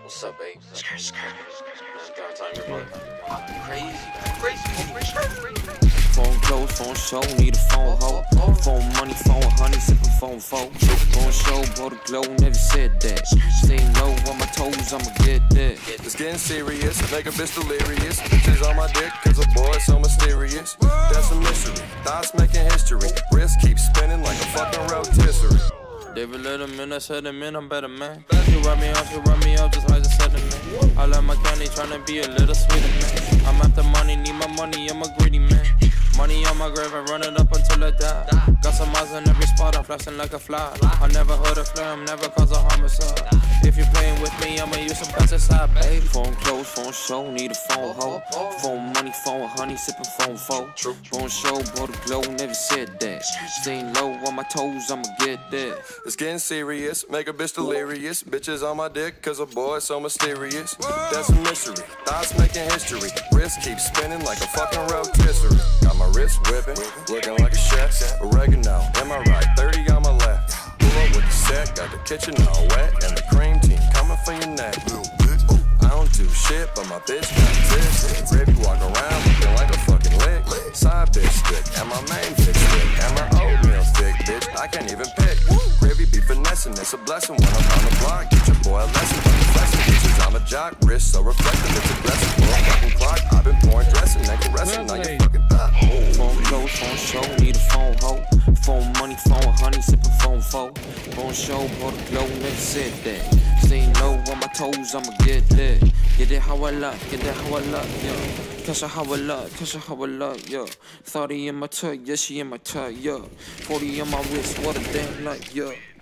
What's up, babe? Skirt. Crazy. Phone close, phone show, need a phone hoe. Phone money, phone honey, sippin' phone folk. Phone show, blow the glow, never said that. Stay low on my toes, I'ma get that. It's getting serious, make a bitch delirious. Bitches on my dick, cause a boy so mysterious. That's a mystery, thoughts making history. Wrist keeps spinning like a fucking rotisserie. David Letterman, I said him in, I'm better man. You run me off, just like I said to me. I love my candy, tryna be a little sweeter man. I'm after money, need my money, I'm a greedy man. Money on my grave, I run it up until I die. Got some eyes in every spot, I'm flashing like a fly. I never heard a flame, never cause a homicide. If you're playing with me, I'ma use some pesticide, babe. Phone close, phone show, need a phone hoe. Phone money, phone honey, sippin' phone folk. Phone show, blow the glow, never said that. Staying low on my toes, I'ma get that. It's getting serious, make a bitch delirious. Bitches on my dick, cause a boy so mysterious. That's a mystery, thoughts making history. Wrist keeps spinning like a fucking rotisserie. Got my wrist whipping, looking like a chef. Oregano, am I right? 30 on my left. Pull up with the set, got the kitchen all wet. And the cream team coming for your neck. I don't do shit, but my bitch got this. Baby walk around looking like a fucking lick. Side bitch stick, and my main bitch stick. And my oatmeal stick, bitch, I can't even pick. Gravy be finessing, it's a blessing when I'm on the block. Get your boy a lesson, but I'm flexing. Bitches, I'm a jock, wrist so reflective, it's aggressive. Pull a fucking clock, I've been pouring dressing, and caressing, now you fucking up. Phone close, phone show, need a phone hoe. Phone money, phone honey, sippin' phone folk. Phone show, blow the glow, never said that. Staying low on my toes, I'ma get that. Get it how I love, yo. Catch her how I love, yo. 30 in my tug, yeah, she in my tug, yo. 40 on my wrist, what a damn luck, yo.